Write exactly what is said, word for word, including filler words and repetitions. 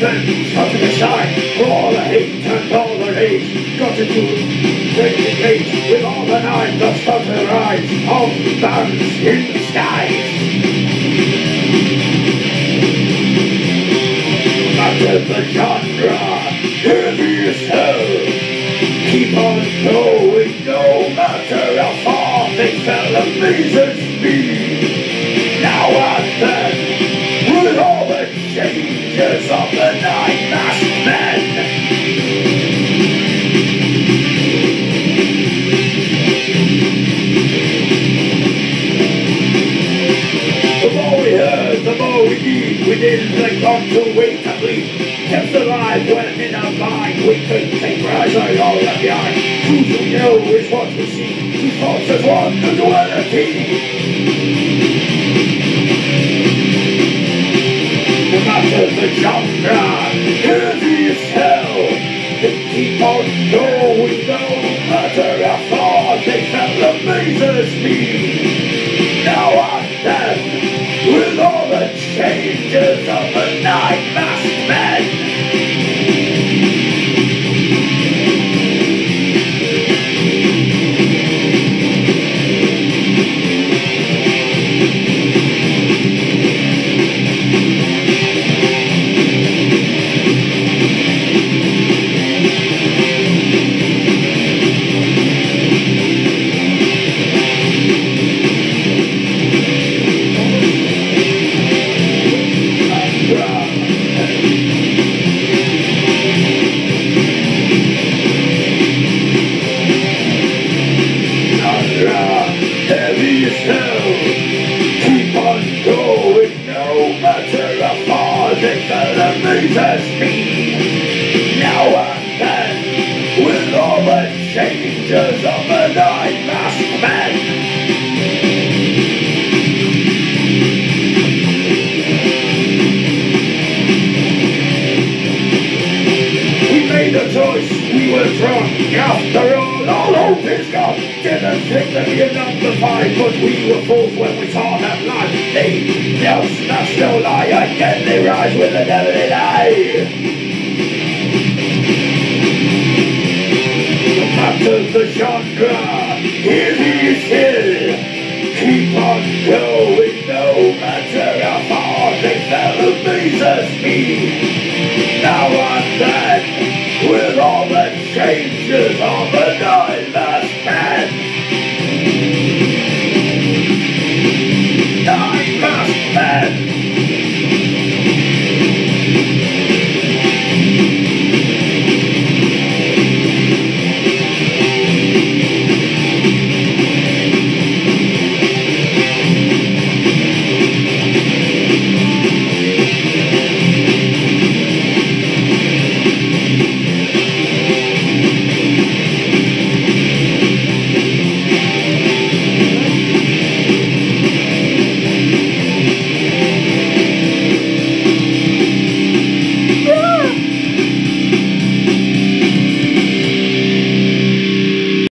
men starting to shine for all the hate and all the rage. Got to do break the cage with all the nine that start to rise of bands in the skies. No matter the genre, heavy as hell. Keep on going, no matter how far they fell, amazes me. Now and then, with all the changes of the nine masked men. The more we heard, the more we need. We didn't think on to wait and bleed. Kept alive when in our mind we couldn't take rise on all left behind. Who we know is what we see. Two thoughts as one, the duality. No matter the genre, heavy as hell. They keep on going, no matter how far they fell, amazes me. Now and then, with all the changes of the nine masked men. Amazes me. Now and then, with all the changes of the nine masked men. We made a choice, we were drunk. After all, all hope is gone. Didn't think that we'd number five, but we were fools when we saw them live. They now smash no lie, again they rise with the devil in eye. No matter the genre, it is still. Keep on going, no matter how far they fell, amazes me. Now and then, with all the changes of the nine.